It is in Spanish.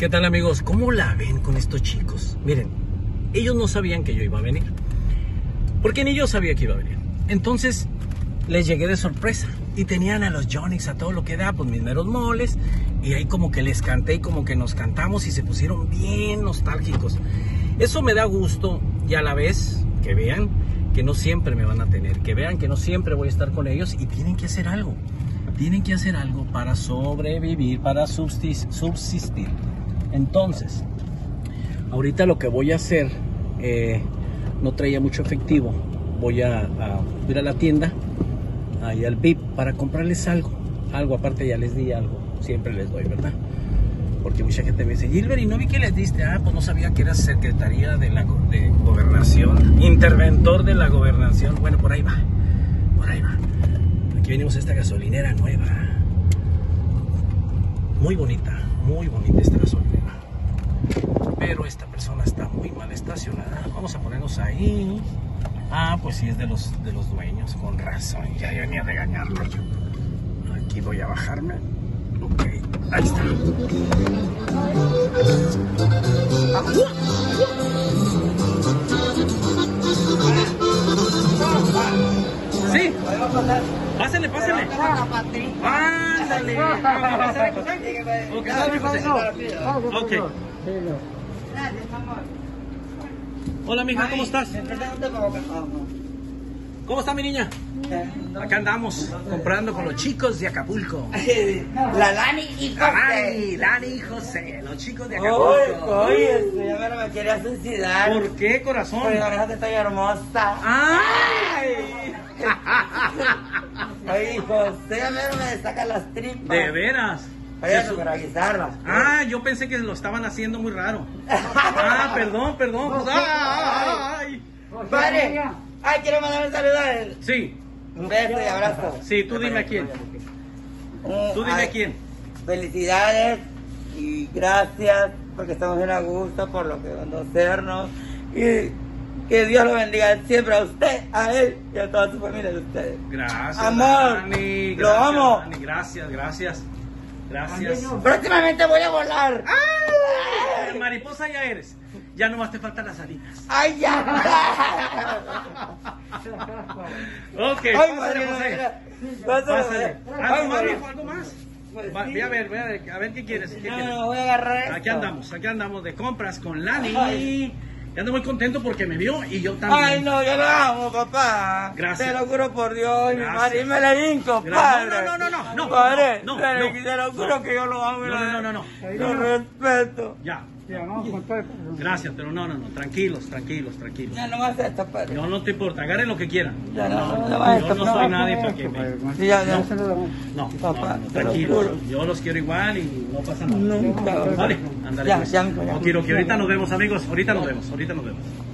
¿Qué tal, amigos? ¿Cómo la ven con estos chicos? Miren, ellos no sabían que yo iba a venir, porque ni yo sabía que iba a venir. Entonces les llegué de sorpresa y tenían a los Yonix a todo lo que da, pues mis meros moles, y ahí como que les canté y como que nos cantamos y se pusieron bien nostálgicos. Eso me da gusto, y a la vez que vean que no siempre me van a tener, que vean que no siempre voy a estar con ellos, y tienen que hacer algo. Tienen que hacer algo para sobrevivir, para subsistir. Entonces, ahorita lo que voy a hacer, no traía mucho efectivo. Voy a ir a la tienda, ahí al VIP, para comprarles algo. Algo, aparte ya les di algo. Siempre les doy, ¿verdad? Porque mucha gente me dice, Gilbert, ¿y no vi que les diste? Ah, pues no sabía que eras Secretaría de Gobernación, interventor de la Gobernación. Bueno, por ahí va, por ahí va. Aquí venimos a esta gasolinera nueva. Muy bonita esta gasolinera. Pero esta persona está muy mal estacionada. Vamos a ponernos ahí. Ah, pues sí, es de los dueños, con razón. Ya venía a regañarlo yo. Aquí voy a bajarme. Ok, ahí está. Sí, pásale, pásale. Ándale. Ok. Hola, mija, ¿cómo estás? ¿Cómo está mi niña? Acá andamos comprando con los chicos de Acapulco. La Lani y José. Lani y José, los chicos de Acapulco. Oye, ya me quería suicidar. ¿Por qué, corazón? Porque con eso que estoy hermosa. ¡Ay! Oye, José, a ver, me saca las tripas. ¿De veras? Oye, supervisarlas. Ah, yo pensé que lo estaban haciendo muy raro. Ah, perdón. Pues, ¡ay! Padre, ay, quiero mandar un saludo a él. Sí. Un beso y abrazo. Sí, tú dime a quién. Tú dime a quién. Felicidades y gracias porque estamos bien a gusto por lo que conocernos. Y que Dios lo bendiga siempre a usted, a él y a toda su familia de ustedes. Gracias, amor. Dani. Lo amo. Dani. Gracias. Próximamente voy a volar. ¡Ay! Mariposa ya eres. Ya nomás te faltan las alitas. ¡Ay, ya! Ok, Ay, pásale, José. Pásale. ¿Algo más, viejo? ¿Algo más? Voy a ver qué quieres. ¿Qué quieres? No, voy a agarrar Aquí andamos de compras con Lani. Y ando muy contento porque me vio y yo también. Ay, no, yo lo amo, papá. Gracias. Te lo juro por Dios, mi Gracias. madre. Y me la hinco, padre. No. Padre, No. te lo juro que yo lo amo. No. Lo respeto. Ya. Gracias, pero no. Tranquilos. Ya no más esto, padre. No te importa, agarren lo que quieran. Ya no más esto. Yo no soy nadie para que me... Sí, ya. No, Papá, tranquilos. Yo los quiero igual y no pasa nada. Nunca. Vale, ándale. Ya, Pues. ya. No quiero que ahorita nos vemos, amigos. Ahorita nos vemos.